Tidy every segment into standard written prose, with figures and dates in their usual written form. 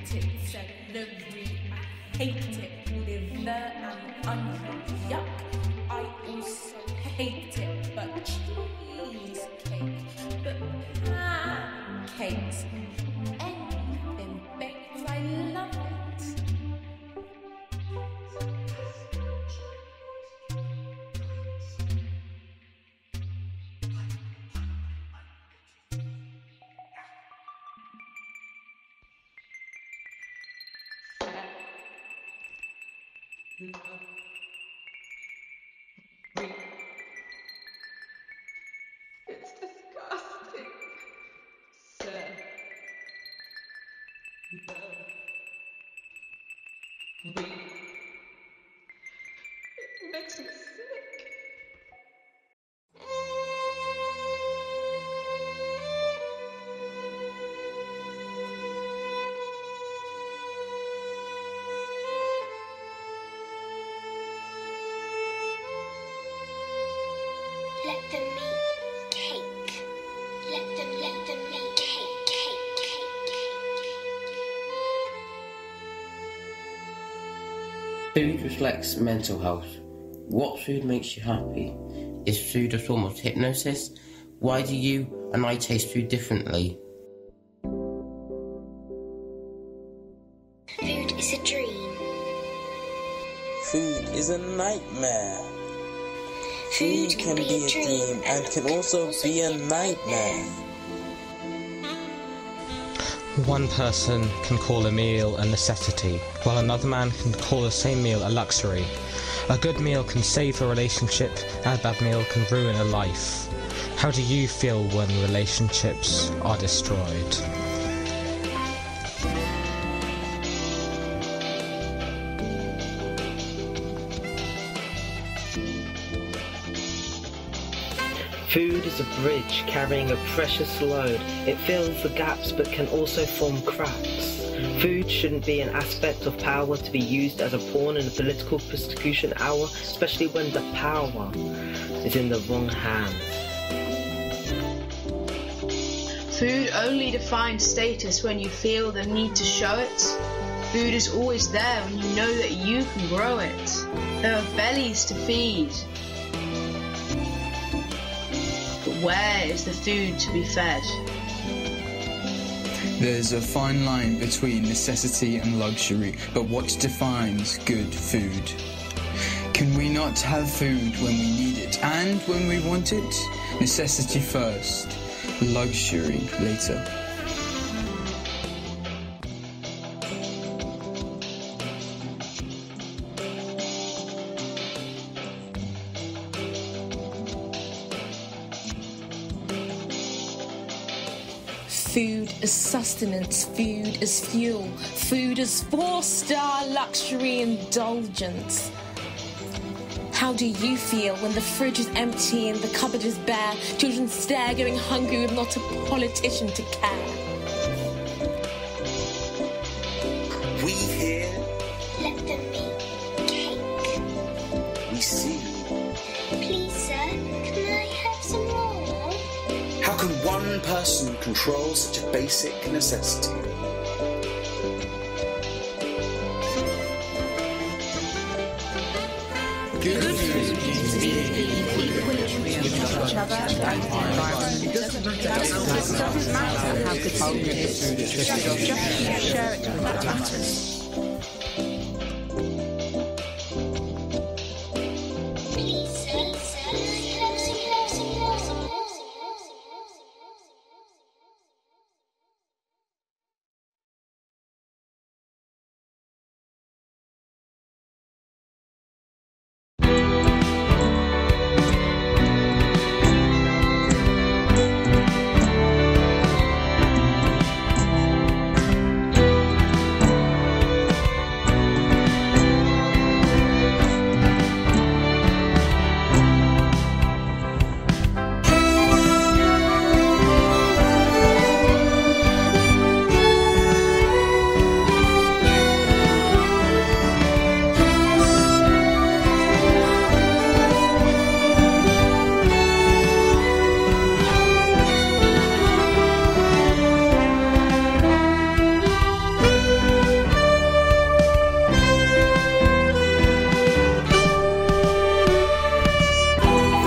it, celery, I hate it, liver and onion, yuck. I also hate it, but cheesecake, but pancakes, anything baked, I love it. It's disgusting, sir. No. It makes me sick. Let them make cake. Let them make cake. Food reflects mental health. What food makes you happy? Is food a form of hypnosis? Why do you and I taste food differently? Food is a dream. Food is a nightmare. Food can be a dream and can also be a nightmare. One person can call a meal a necessity, while another man can call the same meal a luxury. A good meal can save a relationship, and a bad meal can ruin a life. How do you feel when relationships are destroyed? Food is a bridge carrying a precious load. It fills the gaps but can also form cracks. Food shouldn't be an aspect of power to be used as a pawn in a political persecution hour, especially when the power is in the wrong hands. Food only defines status when you feel the need to show it. Food is always there when you know that you can grow it. There are bellies to feed. But where is the food to be fed? There's a fine line between necessity and luxury, but what defines good food? Can we not have food when we need it and when we want it? Necessity first, luxury later. Food is sustenance, food is fuel, food is 4-star luxury indulgence. How do you feel when the fridge is empty and the cupboard is bare? Children stare, going hungry with not a politician to care. We hear, Let them make cake. we see. Please, sir, can I have some more? How can one person control such a basic necessity? Good food needs to be equilibrium with each other and the environment. It doesn't matter how good food is. Just share it with what matters. Please, sir, can I have some more?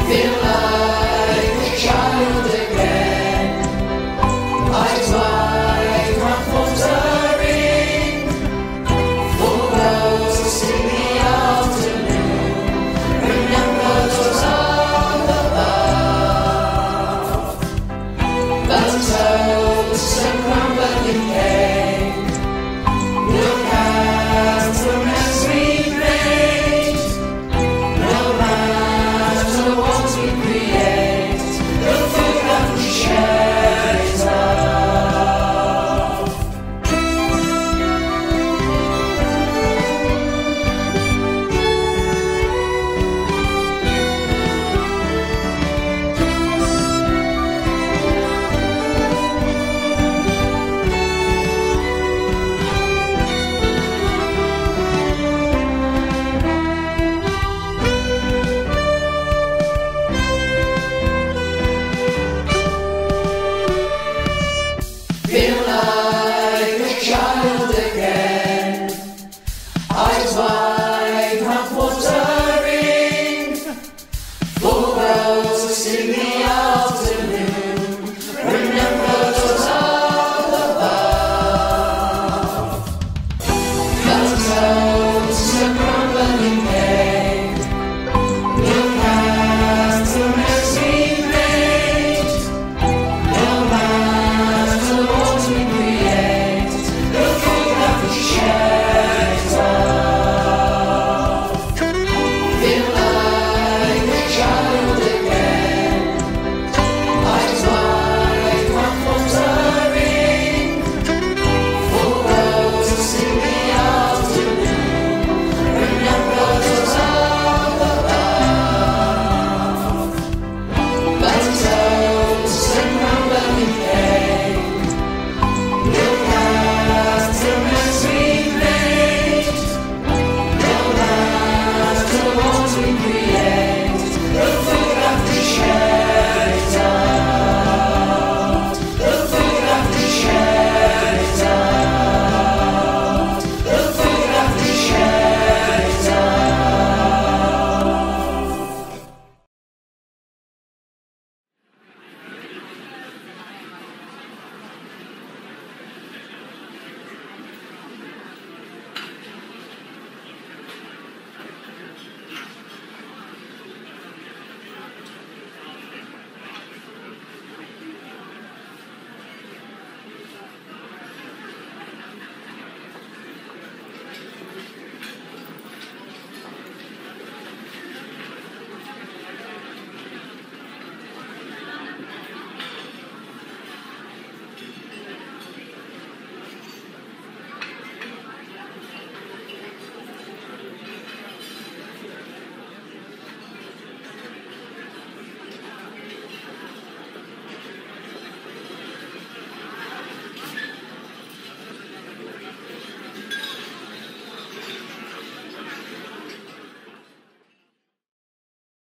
feel love.